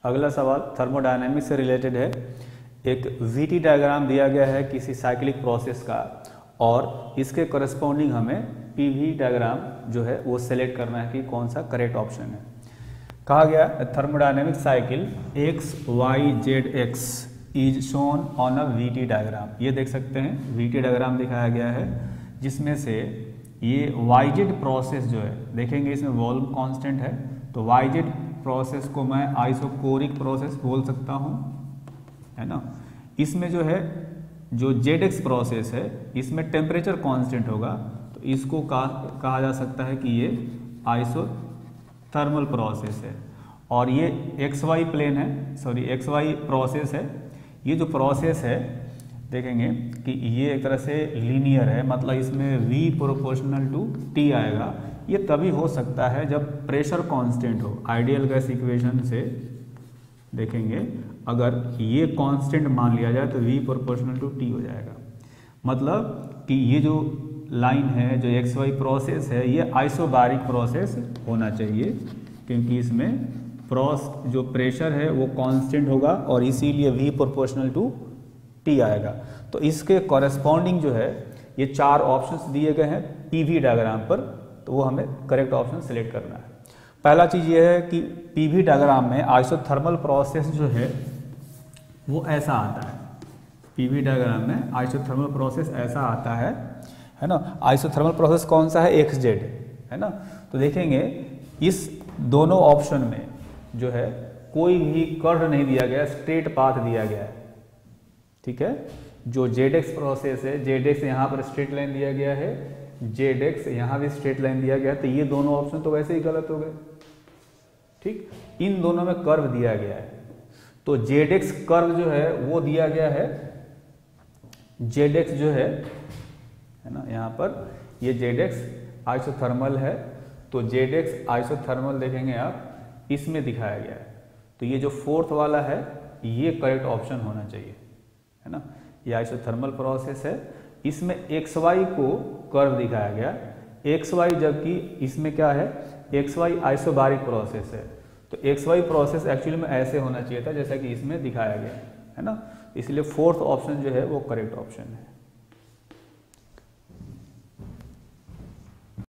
अगला सवाल थर्मोडायनेमिक्स से रिलेटेड है। एक वीटी डायग्राम दिया गया है किसी साइक्लिक प्रोसेस का और इसके करस्पॉन्डिंग हमें पीवी डायग्राम जो है वो सेलेक्ट करना है कि कौन सा करेक्ट ऑप्शन है। कहा गया thermodynamic cycle X Y Z X is shown on a VT diagram. ये देख सकते हैं वीटी डायग्राम दिखाया गया है जिसमें से ये वाईजेड प्रोसेस जो है, देखेंगे इसमें वॉल्यूम कांस्टेंट है, तो वाईजेड प्रोसेस को मैं आइसोकोरिक प्रोसेस बोल सकता हूँ, है ना। इसमें जो है जो जेड एक्स प्रोसेस है इसमें टेम्परेचर कांस्टेंट होगा, तो इसको कहा जा सकता है कि ये आइसोथर्मल प्रोसेस है। और ये एक्स वाई प्लेन है, सॉरी एक्स वाई प्रोसेस है। ये जो प्रोसेस है देखेंगे कि ये एक तरह से लीनियर है, मतलब इसमें V प्रोपोर्शनल टू T आएगा। ये तभी हो सकता है जब प्रेशर कांस्टेंट हो। आइडियल गैस इक्वेशन से देखेंगे अगर ये कांस्टेंट मान लिया जाए तो V प्रोपोर्शनल टू T हो जाएगा। मतलब कि ये जो लाइन है जो एक्स वाई प्रोसेस है ये आइसोबारिक प्रोसेस होना चाहिए, क्योंकि इसमें जो प्रेशर है वो कांस्टेंट होगा और इसीलिए V प्रोपोर्शनल टू T आएगा। तो इसके कॉरेस्पॉन्डिंग जो है ये 4 ऑप्शंस दिए गए हैं पीवी डायग्राम पर, तो वो हमें करेक्ट ऑप्शन सेलेक्ट करना है। पहला चीज़ ये है कि पीवी डायग्राम में आइसोथर्मल प्रोसेस जो है वो ऐसा आता है। पीवी डायग्राम में आइसोथर्मल प्रोसेस ऐसा आता है ना। आइसोथर्मल प्रोसेस कौन सा है? एक्स जेड, है ना। तो देखेंगे इस दोनों ऑप्शन में जो है कोई भी कर्व नहीं दिया गया, स्ट्रेट पाथ दिया गया है, ठीक है। जो जेड एक्स प्रोसेस है, जेड एक्स यहाँ पर स्ट्रेट लाइन दिया गया है, जेड एक्स यहाँ भी स्ट्रेट लाइन दिया गया है, तो ये दोनों ऑप्शन तो वैसे ही गलत हो गए, ठीक। इन दोनों में कर्व दिया गया है, तो जेड एक्स कर्व जो है वो दिया गया है, जेड एक्स जो है ना, यहाँ पर ये जेड एक्स आइसोथर्मल है, तो जेड एक्स आइसोथर्मल देखेंगे आप इसमें दिखाया गया है। तो ये जो फोर्थ वाला है ये करेक्ट ऑप्शन होना चाहिए, है ना। ये आइसोथर्मल प्रोसेस है, इसमें एक्स वाई को कर्व दिखाया गया, एक्स वाई, जबकि इसमें क्या है एक्स वाई आइसोबारिक प्रोसेस है। तो एक्स वाई प्रोसेस एक्चुअली में ऐसे होना चाहिए था जैसा कि इसमें दिखाया गया है ना। इसलिए फोर्थ ऑप्शन जो है वो करेक्ट ऑप्शन है।